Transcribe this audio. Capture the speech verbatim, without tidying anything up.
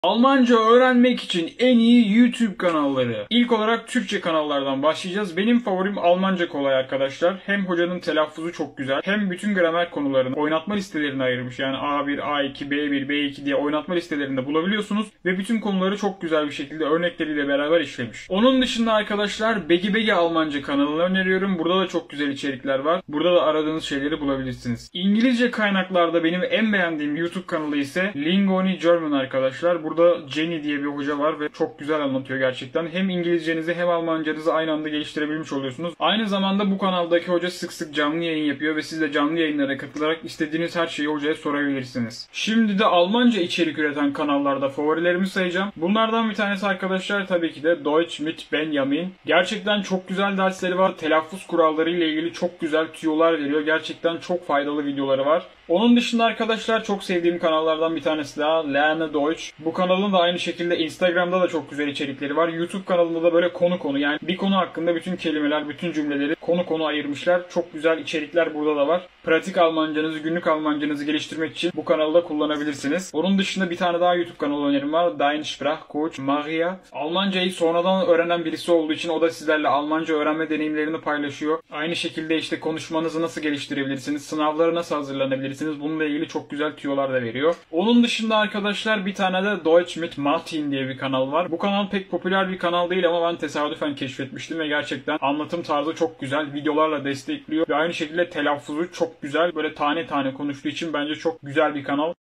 Almanca öğrenmek için en iyi YouTube kanalları. İlk olarak Türkçe kanallardan başlayacağız. Benim favorim Almanca Kolay arkadaşlar. Hem hocanın telaffuzu çok güzel, hem bütün gramer konularını oynatma listelerine ayırmış. Yani A bir, A iki, B bir, B iki diye oynatma listelerinde bulabiliyorsunuz. Ve bütün konuları çok güzel bir şekilde örnekleriyle beraber işlemiş. Onun dışında arkadaşlar Begi Begi Almanca kanalını öneriyorum. Burada da çok güzel içerikler var. Burada da aradığınız şeyleri bulabilirsiniz. İngilizce kaynaklarda benim en beğendiğim YouTube kanalı ise Lingoni German arkadaşlar. Burada Jenny diye bir hoca var ve çok güzel anlatıyor gerçekten. Hem İngilizcenizi hem Almancanızı aynı anda geliştirebilmiş oluyorsunuz. Aynı zamanda bu kanaldaki hoca sık sık canlı yayın yapıyor ve siz de canlı yayınlara katılarak istediğiniz her şeyi hocaya sorabilirsiniz. Şimdi de Almanca içerik üreten kanallarda favorilerimi sayacağım. Bunlardan bir tanesi arkadaşlar tabii ki de Deutsch mit Benjamin. Gerçekten çok güzel dersleri var. Telaffuz kuralları ile ilgili çok güzel tüyolar veriyor. Gerçekten çok faydalı videoları var. Onun dışında arkadaşlar çok sevdiğim kanallardan bir tanesi daha Lerne Deutsch. Bu kanalın da aynı şekilde Instagram'da da çok güzel içerikleri var. YouTube kanalında da böyle konu konu, yani bir konu hakkında bütün kelimeler, bütün cümleleri konu konu ayırmışlar. Çok güzel içerikler burada da var. Pratik Almancanızı, günlük Almancanızı geliştirmek için bu kanalı da kullanabilirsiniz. Onun dışında bir tane daha YouTube kanalı önerim var. Dein Sprachcoach Maria. Almancayı sonradan öğrenen birisi olduğu için o da sizlerle Almanca öğrenme deneyimlerini paylaşıyor. Aynı şekilde işte konuşmanızı nasıl geliştirebilirsiniz, sınavlara nasıl hazırlanabilirsiniz, bununla ilgili çok güzel tüyolar da veriyor. Onun dışında arkadaşlar bir tane de Deutsch mit Martin diye bir kanal var. Bu kanal pek popüler bir kanal değil ama ben tesadüfen keşfetmiştim ve gerçekten anlatım tarzı çok güzel. Videolarla destekliyor ve aynı şekilde telaffuzu çok güzel. Böyle tane tane konuştuğu için bence çok güzel bir kanal.